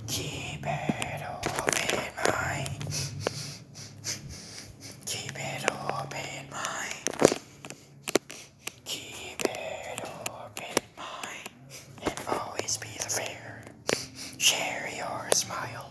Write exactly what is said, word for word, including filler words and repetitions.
Keep it open mind. Keep it open mind. Keep it open mind. And always be the fair. Share your smile.